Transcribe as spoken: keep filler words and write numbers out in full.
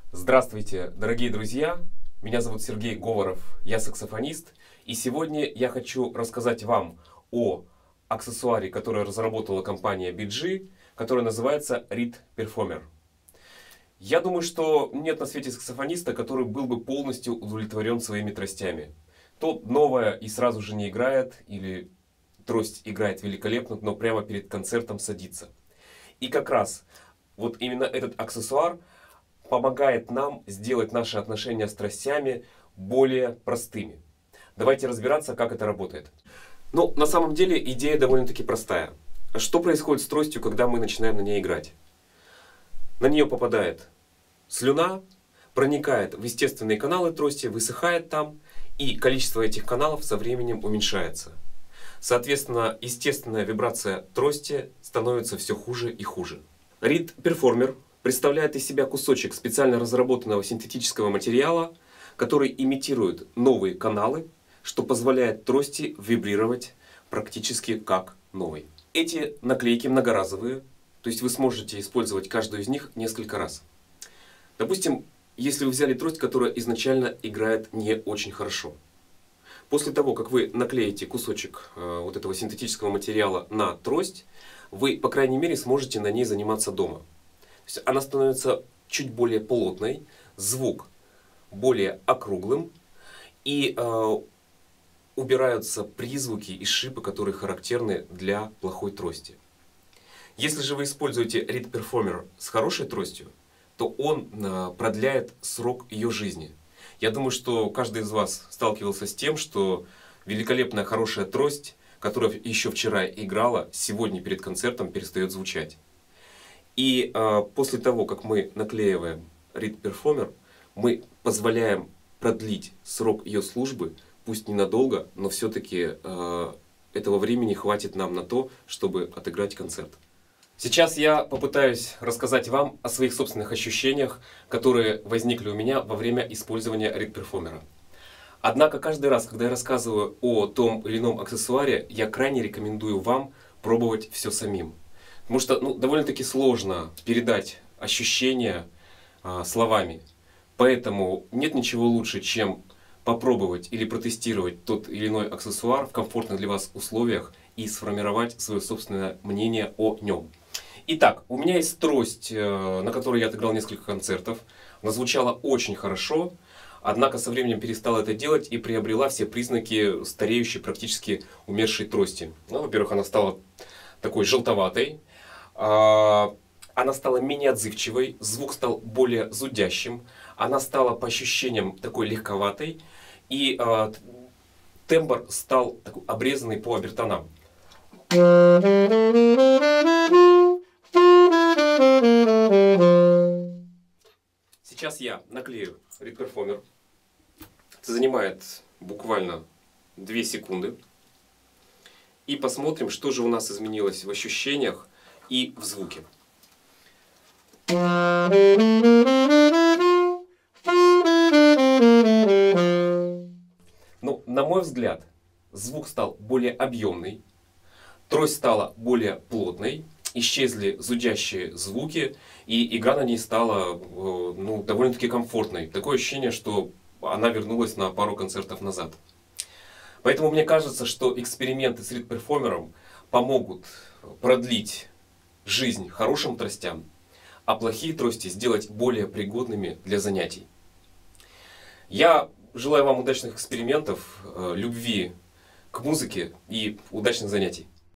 Здравствуйте, дорогие друзья! Меня зовут Сергей Говоров, я саксофонист, и сегодня я хочу рассказать вам о аксессуаре, который разработала компания би джи, который называется Reed Performer. Я думаю, что нет на свете саксофониста, который был бы полностью удовлетворен своими тростями. То новая и сразу же не играет, или трость играет великолепно, но прямо перед концертом садится. И как раз вот именно этот аксессуар помогает нам сделать наши отношения с тростями более простыми. Давайте разбираться, как это работает. Ну, на самом деле идея довольно-таки простая. Что происходит с тростью, когда мы начинаем на ней играть? На нее попадает слюна, проникает в естественные каналы трости, высыхает там, и количество этих каналов со временем уменьшается. Соответственно, естественная вибрация трости становится все хуже и хуже. Reed Performer представляет из себя кусочек специально разработанного синтетического материала, который имитирует новые каналы, что позволяет трости вибрировать практически как новой. Эти наклейки многоразовые, то есть вы сможете использовать каждую из них несколько раз. Допустим, если вы взяли трость, которая изначально играет не очень хорошо. После того, как вы наклеите кусочек э, вот этого синтетического материала на трость, вы, по крайней мере, сможете на ней заниматься дома. То есть она становится чуть более плотной, звук более округлым, и э, убираются призвуки и шипы, которые характерны для плохой трости. Если же вы используете Reed Performer с хорошей тростью, то он э, продляет срок ее жизни. Я думаю, что каждый из вас сталкивался с тем, что великолепная хорошая трость, которая еще вчера играла, сегодня перед концертом перестает звучать. И э, после того, как мы наклеиваем Reed Performer, мы позволяем продлить срок ее службы, пусть ненадолго, но все-таки э, этого времени хватит нам на то, чтобы отыграть концерт. Сейчас я попытаюсь рассказать вам о своих собственных ощущениях, которые возникли у меня во время использования Reed Performer. Однако каждый раз, когда я рассказываю о том или ином аксессуаре, я крайне рекомендую вам пробовать все самим. Потому что ну, довольно-таки сложно передать ощущения а, словами. Поэтому нет ничего лучше, чем попробовать или протестировать тот или иной аксессуар в комфортных для вас условиях и сформировать свое собственное мнение о нем. Итак, у меня есть трость, на которой я отыграл несколько концертов. Она звучала очень хорошо, однако со временем перестала это делать и приобрела все признаки стареющей, практически умершей трости. Ну, во-первых, она стала такой желтоватой. Она стала менее отзывчивой, звук стал более зудящим, она стала по ощущениям такой легковатой, и э, тембр стал такой обрезанный по обертонам. Сейчас я наклею Reed Performer. Это занимает буквально две секунды. И посмотрим, что же у нас изменилось в ощущениях и в звуке. Ну, на мой взгляд, звук стал более объемный, трость стала более плотной, исчезли зудящие звуки, и игра на ней стала ну, довольно-таки комфортной. Такое ощущение, что она вернулась на пару концертов назад. Поэтому мне кажется, что эксперименты с Reed Performer помогут продлить жизнь хорошим тростям, а плохие трости сделать более пригодными для занятий. Я желаю вам удачных экспериментов, любви к музыке и удачных занятий.